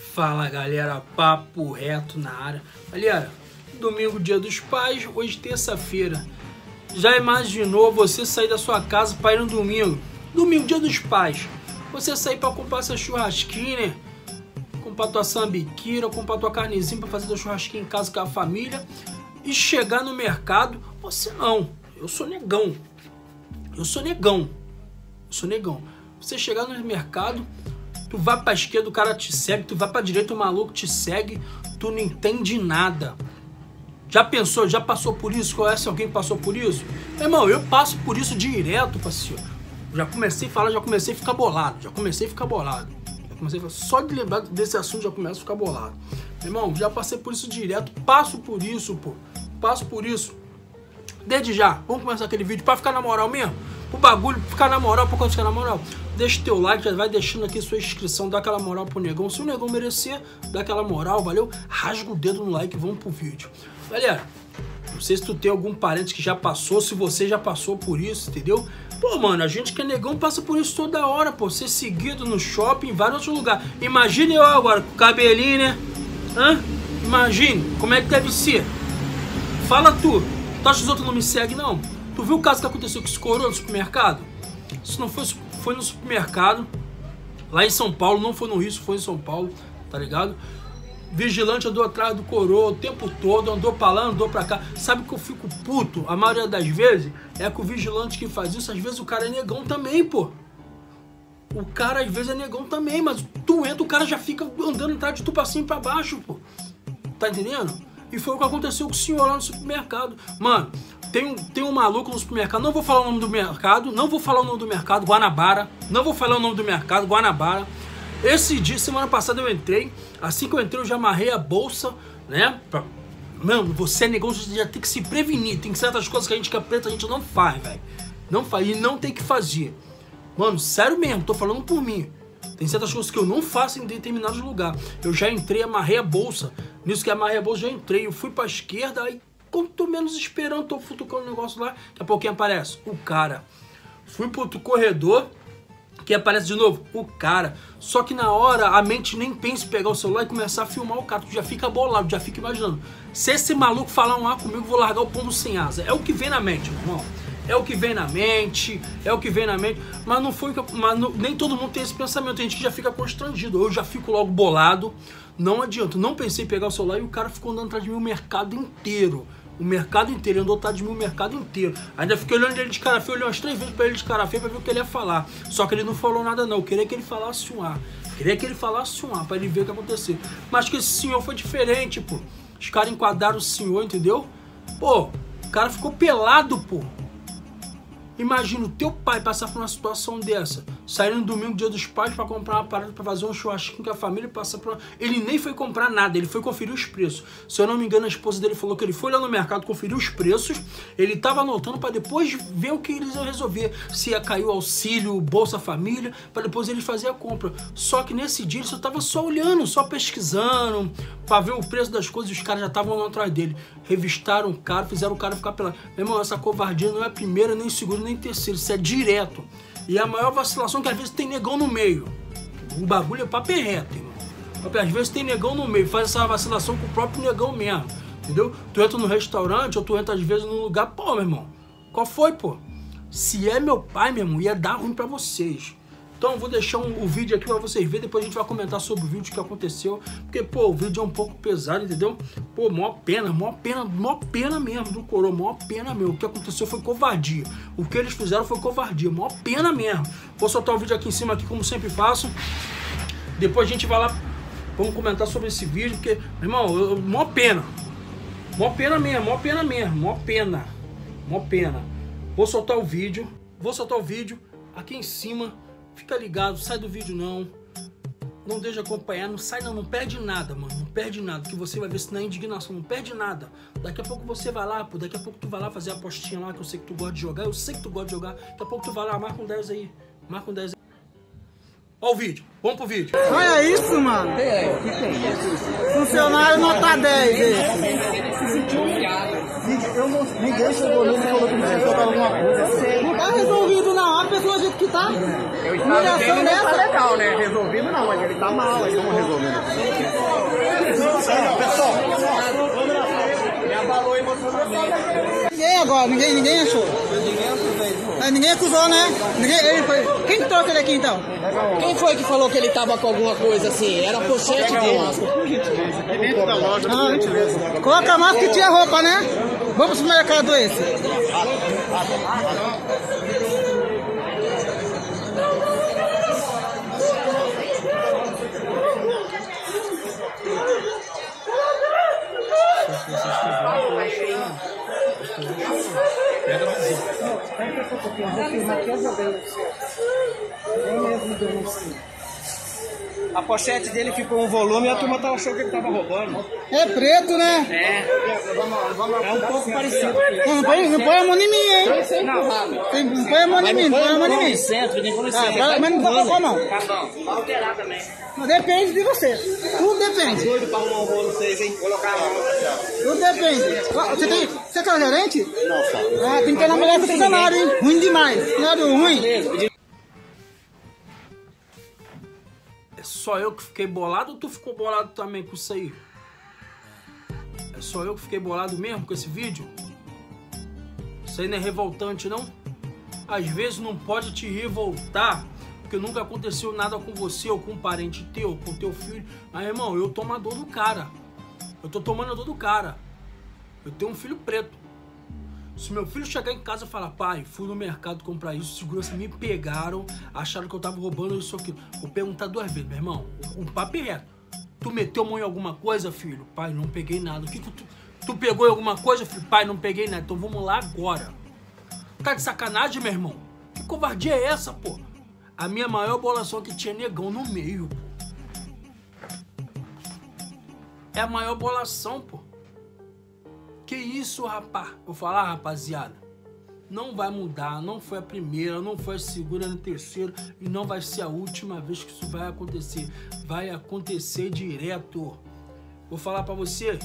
Fala galera, papo reto na área. Galera, domingo, dia dos pais, hoje terça-feira. Já imaginou você sair da sua casa para ir no domingo? Domingo, dia dos pais. Você sair para comprar seu churrasquinho, né? Comprar tua sambiquira, comprar tua carnezinha para fazer teu churrasquinho em casa com a família. E chegar no mercado, você não. Eu sou negão. Eu sou negão. Eu sou negão. Você chegar no mercado, tu vai pra esquerda, o cara te segue, tu vai pra direita, o maluco te segue, tu não entende nada. Já pensou, já passou por isso? Conhece alguém que passou por isso? Meu irmão, eu passo por isso direto, parceiro. Já comecei a falar, já comecei a ficar bolado. Só de lembrar desse assunto já começo a ficar bolado. Meu irmão, já passei por isso direto, passo por isso, pô. Passo por isso. Desde já, vamos começar aquele vídeo pra ficar na moral mesmo? O bagulho ficar na moral, pra quando ficar na moral. Deixa teu like, já vai deixando aqui sua inscrição, dá aquela moral pro negão. Se o negão merecer, dá aquela moral, valeu? Rasga o dedo no like e vamos pro vídeo. Galera, não sei se tu tem algum parente que já passou, se você já passou por isso, entendeu? Pô, mano, a gente que é negão passa por isso toda hora, pô. Ser seguido no shopping, em vários outros lugares. Imagine eu agora, com o cabelinho, né? Hã? Imagine, como é que deve ser? Fala tu. Tu acha que os outros não me seguem, não? Tu viu o caso que aconteceu com esse coroa no supermercado? Isso não foi no supermercado, lá em São Paulo, não foi no Rio, foi em São Paulo, tá ligado? Vigilante andou atrás do coroa o tempo todo, andou pra lá, andou pra cá. Sabe que eu fico puto? A maioria das vezes é com o vigilante que faz isso, às vezes o cara é negão também, pô. O cara às vezes é negão também, mas tu entra, o cara já fica andando atrás de tu pra cima e pra baixo, pô. Tá entendendo? E foi o que aconteceu com o senhor lá no supermercado. Mano, tem um maluco no supermercado, não vou falar o nome do mercado, Guanabara. Não vou falar o nome do mercado, Guanabara. Esse dia, semana passada eu entrei, assim que eu entrei eu já amarrei a bolsa, né? Mano, você é negão, você já tem que se prevenir. Tem certas coisas que a gente que é preto, a gente não faz, velho. Não faz, e não tem que fazer. Mano, sério mesmo, tô falando por mim. Tem certas coisas que eu não faço em determinados lugares. Eu já entrei, amarrei a bolsa. Nisso que amarrei a bolsa, já entrei. Eu fui pra esquerda, aí quando tô menos esperando, tô futucando o negócio lá, daqui a pouquinho aparece o cara. Fui pro outro corredor, que aparece de novo o cara. Só que na hora, a mente nem pensa em pegar o celular e começar a filmar o cara. Tu já fica bolado, já fica imaginando. Se esse maluco falar um A comigo, eu vou largar o pombo sem asa. É o que vem na mente, meu irmão. É o que vem na mente, mas não foi, nem todo mundo tem esse pensamento, tem gente que já fica constrangido, eu já fico logo bolado, não adianta, não pensei em pegar o celular e o cara ficou andando atrás de mim o mercado inteiro, ele andou atrás de mim o mercado inteiro, ainda fiquei olhando ele de cara feia, olhei umas 3 vezes pra ele de cara feia pra ver o que ele ia falar, só que ele não falou nada não, eu queria que ele falasse um A, pra ele ver o que aconteceu, mas que esse senhor foi diferente, pô, os caras enquadraram o senhor, entendeu? Pô, o cara ficou pelado, pô. Imagina o teu pai passar por uma situação dessa, sair no domingo, dia dos pais, para comprar uma parada, para fazer um churrasquinho com a família, passar por... Ele nem foi comprar nada, ele foi conferir os preços. Se eu não me engano, a esposa dele falou que ele foi lá no mercado conferir os preços, ele estava anotando para depois ver o que eles iam resolver, se ia cair o auxílio, Bolsa Família, para depois ele fazer a compra. Só que nesse dia ele só estava só olhando, só pesquisando, para ver o preço das coisas, e os caras já estavam lá atrás dele. Revistaram o cara, fizeram o cara ficar pelado. Meu irmão, essa covardia não é a primeira, nem segunda, nem terceiro, isso é direto. E a maior vacilação é que às vezes tem negão no meio. O bagulho é papo reto, irmão. Às vezes tem negão no meio, faz essa vacilação com o próprio negão mesmo, entendeu? Tu entra no restaurante ou tu entra às vezes num lugar, pô, meu irmão, qual foi, pô? Se é meu pai, meu irmão, ia dar ruim pra vocês. Então eu vou deixar o vídeo aqui pra vocês verem, depois a gente vai comentar sobre o vídeo que aconteceu, porque, pô, o vídeo é um pouco pesado, entendeu? Pô, maior pena mesmo do coroa, maior pena mesmo. O que aconteceu foi covardia. O que eles fizeram foi covardia, maior pena mesmo. Vou soltar o vídeo aqui em cima, aqui, como sempre faço. Depois a gente vai lá, vamos comentar sobre esse vídeo, porque, meu irmão, maior pena. Maior pena mesmo. Vou soltar o vídeo aqui em cima. Fica ligado, sai do vídeo não deixa acompanhar, não sai não perde nada, mano, não perde nada, que você vai ver se na indignação, não perde nada. Daqui a pouco você vai lá, pô, daqui a pouco tu vai lá fazer a apostinha lá, que eu sei que tu gosta de jogar, daqui a pouco tu vai lá, marca um 10 aí, Ó o vídeo, vamos pro vídeo. Olha isso, mano. Funcionário nota 10 esse. Ninguém chegou ali e falou que não resolveu alguma coisa. Não tá resolvido não, pessoa do jeito que tá. Eu estava dele não tá legal, né? Resolvido não, mas ele tá mal. Estamos resolvendo. Pessoal, me abalou emocionalmente. Ninguém agora, ninguém achou. Ninguém acusou, né? Ele foi. Quem que trouxe ele aqui então? Quem foi que falou que ele tava com alguma coisa assim? Era a pochete dele. Coloca a máscara e tira a roupa, né? Vamos pro mercado esse. A pochete dele ficou um volume e a turma achou que ele tava roubando. É preto, né? É um pouco parecido. Não põe a mão em mim, hein? Não põe a mão em mim, não põe a mão em mim. Mas não dá pra não. Vai alterar também. Depende de você. Tudo depende. Doido pra arrumar um rolo vocês, hein? Colocar a mão. Tudo depende. Você tá gerente? Não, sabe. Tem que ter na mulher funcionário, hein? Ruim demais. Funcionário ruim. É só eu que fiquei bolado ou tu ficou bolado também com isso aí? É só eu que fiquei bolado mesmo com esse vídeo? Isso aí não é revoltante, não? Às vezes não pode te revoltar, porque nunca aconteceu nada com você, ou com um parente teu, com teu filho. Mas, irmão, eu tomo a dor do cara. Eu tô tomando a dor do cara. Eu tenho um filho preto. Se meu filho chegar em casa e falar, pai, fui no mercado comprar isso, segurança me pegaram, acharam que eu tava roubando isso aqui. Vou perguntar 2 vezes, meu irmão, um papo é reto. Tu meteu a mão em alguma coisa, filho? Pai, não peguei nada. O que tu pegou em alguma coisa, filho? Pai, não peguei nada. Então vamos lá agora. Tá de sacanagem, meu irmão? Que covardia é essa, pô? A minha maior bolação é que tinha negão no meio, pô. É a maior bolação, pô. Que isso, rapaz? Vou falar, rapaziada. Não vai mudar, não foi a primeira, não foi a segunda, nem a terceira e não vai ser a última vez que isso vai acontecer. Vai acontecer direto. Vou falar pra você,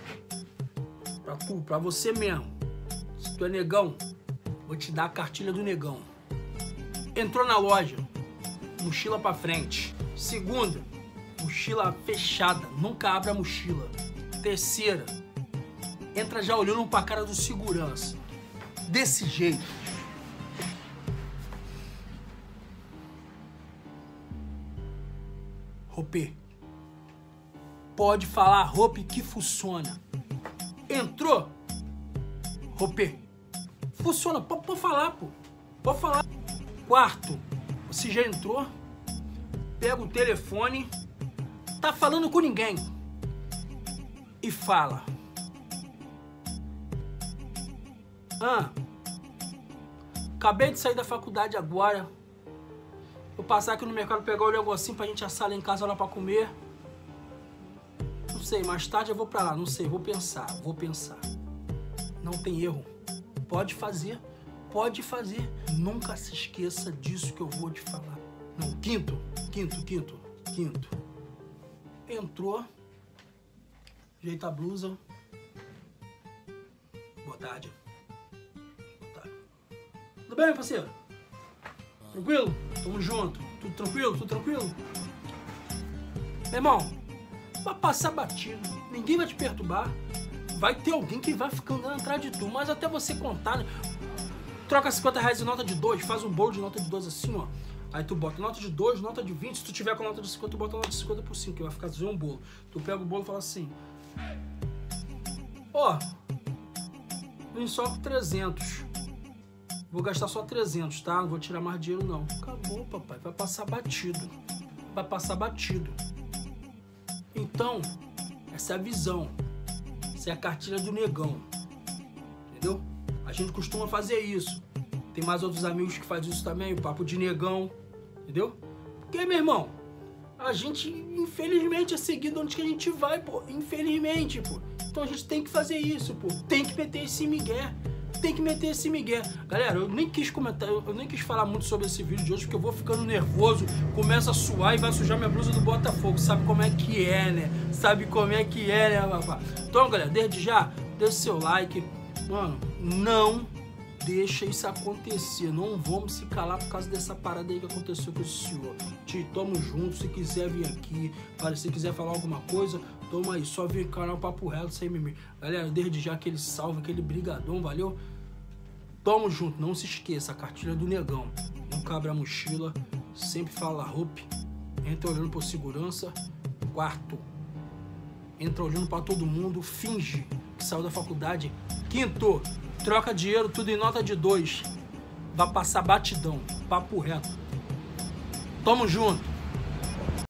pra você mesmo. Se tu é negão, vou te dar a cartilha do negão. Entrou na loja, mochila pra frente. Segunda, mochila fechada, nunca abre a mochila. Terceira, entra já olhando pra cara do segurança. Desse jeito. Roupe. Pode falar roupe que funciona. Entrou? Roupe. Funciona. Pode falar, pô. Pode falar. Quarto. Você já entrou? Pega o telefone. Tá falando com ninguém. E fala. Acabei de sair da faculdade agora. Vou passar aqui no mercado pegar o negocinho pra gente assar lá em casa lá pra comer. Não sei, mais tarde eu vou pra lá, não sei, vou pensar. Não tem erro. Pode fazer. Nunca se esqueça disso que eu vou te falar. Não, quinto. Entrou. Ajeita a blusa. Boa tarde. Tudo bem, parceiro? Tranquilo? Tamo junto. Tudo tranquilo? Meu irmão, vai passar batido. Ninguém vai te perturbar. Vai ter alguém que vai ficar andando atrás de tu. Mas até você contar, né? Troca 50 reais em nota de 2. Faz um bolo de nota de 2 assim, ó. Aí tu bota nota de 2, nota de 20. Se tu tiver com nota de 50, tu bota nota de 50 por 5. Que vai ficar um bolo. Tu pega o bolo e fala assim. Ó. Vim só com 300. Vou gastar só 300, tá? Não vou tirar mais dinheiro, não. Acabou, papai. Vai passar batido. Então, essa é a visão. Essa é a cartilha do negão. Entendeu? A gente costuma fazer isso. Tem mais outros amigos que fazem isso também. O papo de negão. Entendeu? Porque, meu irmão, a gente, infelizmente, é seguido onde que a gente vai, pô. Infelizmente, pô. Então a gente tem que fazer isso, pô. Tem que meter esse migué. Galera, eu nem quis comentar, eu nem quis falar muito sobre esse vídeo de hoje, porque eu vou ficando nervoso, começa a suar e vai sujar minha blusa do Botafogo. Sabe como é que é, né? Papá? Então, galera, desde já, deixa seu like. Mano, deixa isso acontecer. Não vamos se calar por causa dessa parada aí que aconteceu com esse senhor. Ti, tamo junto. Se quiser vir aqui, se quiser falar alguma coisa, toma aí. Só vir no canal Papo Reto, sem mimimi. Galera, desde já aquele salve, aquele brigadão, valeu? Tamo junto. Não se esqueça, a cartilha do negão. Não cabra a mochila. Sempre fala roupa. Entra olhando por segurança. Quarto. Entra olhando pra todo mundo. Finge que saiu da faculdade. Quinto. Troca dinheiro, tudo em nota de 2. Vai passar batidão. Papo reto. Tamo junto.